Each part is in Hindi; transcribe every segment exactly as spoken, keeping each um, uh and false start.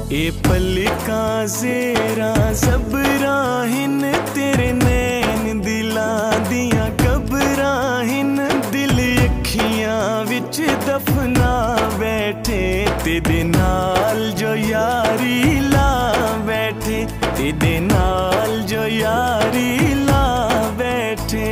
ए पलकां ज़ेरा ज़बराहिन तेरे नैन दिलां दियां कबराहिन दिल अखियां विच दफना बैठे तेरे नाल जो यारी ला बैठे तेरे नाल जो यारी ला बैठे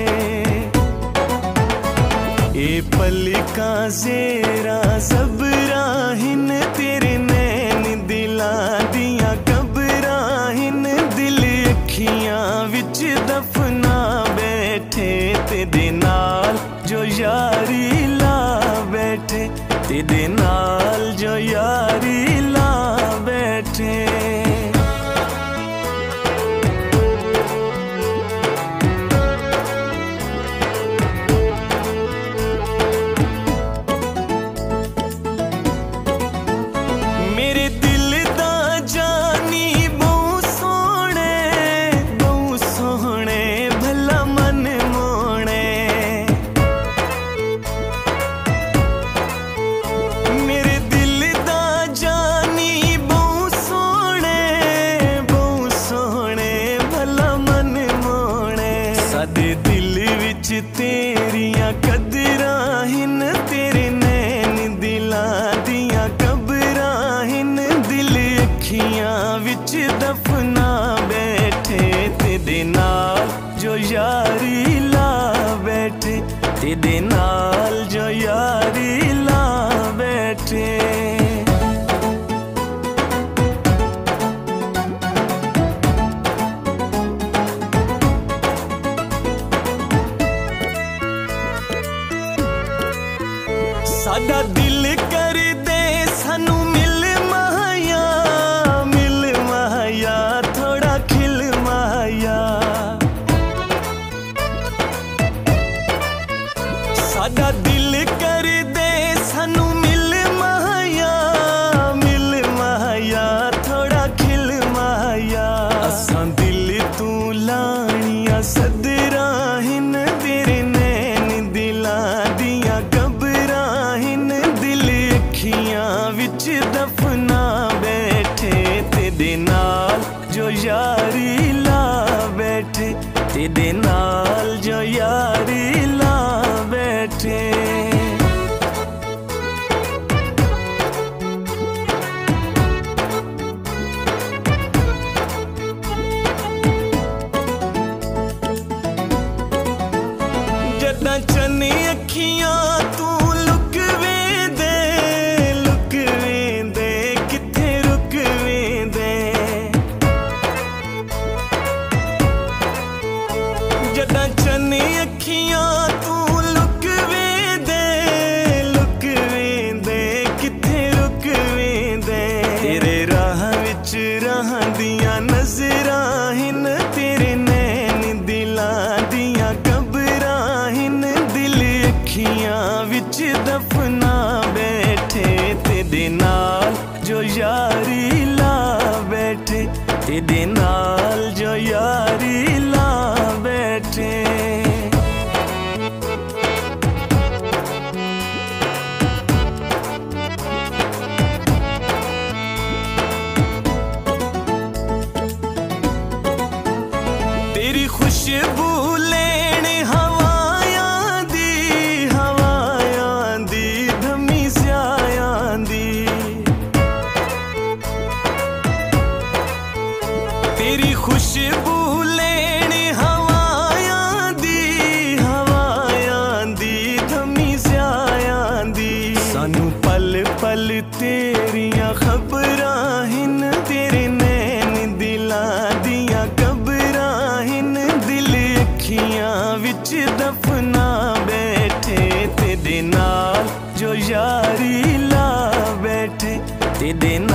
ए पलकां ज़ेरा ज़बराहिन तेरे नैन दिलां दियां कबराहिन दिल अखियां विच दफना बैठे तेरे नाल जो यारी ला बैठे तेरे नाल जो यारी ला बैठे। तेरियां कदराहिन तेरे नैन दिलां दियां कबराहिन दिल अखियां विच दफना बैठे तेरे नाल जो यारी ला बैठे तेरे नाल जो यारी ला बैठे। साडा दिल कर दे सानू मिल माया मिल माया थोड़ा खिल माया साडा दिल कर दे सानू मिल माया मिल माया थोड़ा खिल माया असां दिल तू लानिया सदराहिन तेरे नैन दिलां दियां अखियां विच दफना बैठे तेरे नाल जो यारी ला बैठे तेरे नाल जो यारी ला बैठे। जदां चन्नी अखियां तू जदां चन्नी अखियां तू लुक वेंदे लुक वेंदे किथे रुक वेंदे तेरे राह विच रहंदियां नज़राहिन तेरे नैन दिलां दियां कबराहिन दिल अखियां विच दफना बैठे तेरे नाल जो यारी ला बैठे तेरे नाल जो यारी ला बैठे। तेरी खुशबू लेने हवायां दी हवायां दी धमी स्यायां दी तेरी खुशबू लेने हवायां दी हवायां दी धमी स्यायां दी सानू पल पल तेरियां खबराहिन तेरे नैन दिलां दियां कबराहिन दिल अखियां विच दफना बैठे तेरे नाल जो यारी ला बैठे तेरे